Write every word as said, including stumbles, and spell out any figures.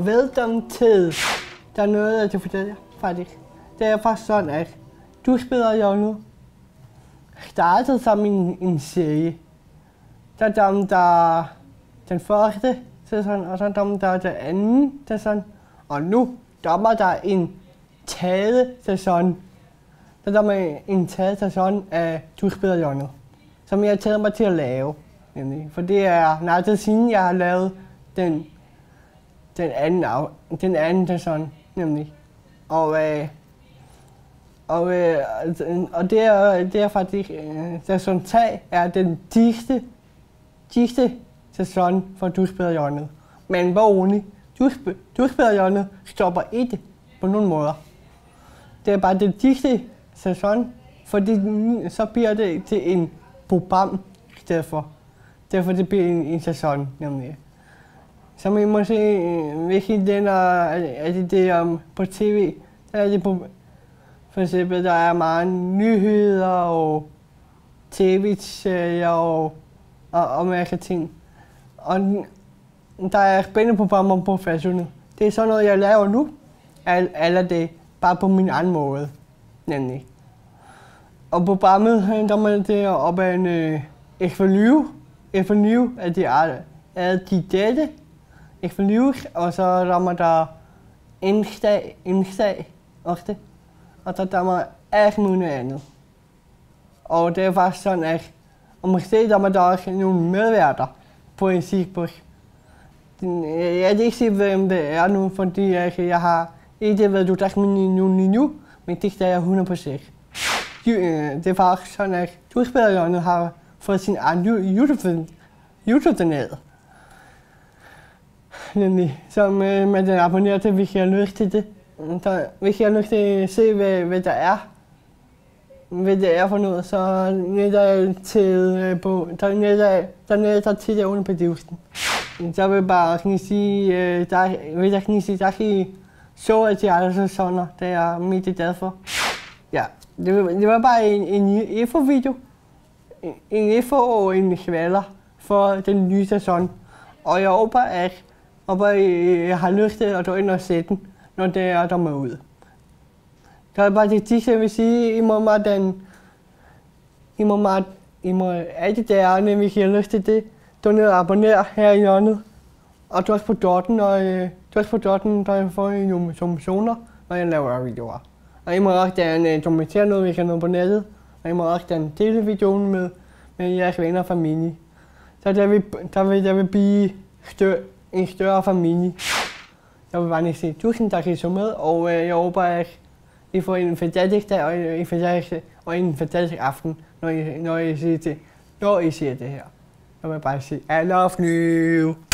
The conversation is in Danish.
velkommen til. Der er noget, jeg kan fortælle jer, faktisk. Det er faktisk sådan, at du spiller jo nu. Startede som en, en serie. Der er dem, der den første sæson, og så er dem, der er den anden sæson. Og nu dommer der en tredje sæson. Der dommer en tredje sæson af Du spiller jo nu. Som jeg har taget mig til at lave. Nemlig. For det er nærmest siden, jeg har lavet den, den, anden, af, den anden sæson. Nemlig. Og, øh, og, øh, og det, er, det er faktisk, øh, sæson tre er den sidste, sidste sæson for Du spiller jo nu. Men hvor rolig, Du, sp du spiller jo nu stopper ikke på nogen måder. Det er bare den sidste sæson, fordi så bliver det til en program i stedet for. Derfor det bliver en, en sæson, nemlig. Som I må se, hvis I den er det, det um, på tv, der er det på, for eksempel, der er mange nyheder og tv-serier og, og, og masser ting. Og der er spændende programmer på fastnet. Det er sådan noget, jeg laver nu, al, alle det, bare på min anden måde, nemlig. Og programmet, der må det op af en øh, eksperiv, eksperiv af de er de dette, eksperiv, og så rammer der indslag, indslag også, og så der må alt muligt andet. Og det er faktisk sådan, at og måske der må der også nogle medværter på en sidspunkt. Jeg kan ikke sige, hvem det er nu, fordi jeg, jeg har ikke ved du tak min nu nu, men det er jeg hundrede procent. Det er faktisk sådan, at Du spiller jo nu har fået sin egen YouTube-kanal. Nemlig, som øh, man kan abonnere til, hvis jeg har lyst til det. Så, hvis jeg har lyst til at se, hvad, hvad der er, hvad det er for noget, så netter jeg til øh, på, der netter, der netter til det under bedrivelsen. Så vil jeg bare kan sige, øh, der, vil jeg kan sige, der kan I så at de andre sæsoner, det er jeg midt glad for. Ja, det var, det var bare en, en info-video, en, en info og en kvaler for den nye sæson. Og jeg håber, at håber, jeg har lyst til at gå ind og se den, når det er der med ud. Så er bare det sidste, jeg vil sige, I må meget den, I må meget, I må alt det er, hvis I har lyst til det, gå ned og abonnere her i hjørnet. Og tryk på dotten, og øh, tryk på dotten, der jeg får nogle informationer, når jeg laver videoer. Og I må også gerne kommentere noget, hvis I har noget på nettet. Og I må også gerne dele videoen med, med jeres venner og familie. Så der vil, der vil, der vil blive stør, en større familie. Jeg vil bare lige sige tusind tak, at I så med, og øh, jeg håber, at I får en fantastisk dag og en fantastisk, og en fantastisk aften, når I, når I siger det, når I siger det her. Jeg vil bare sige, I love you.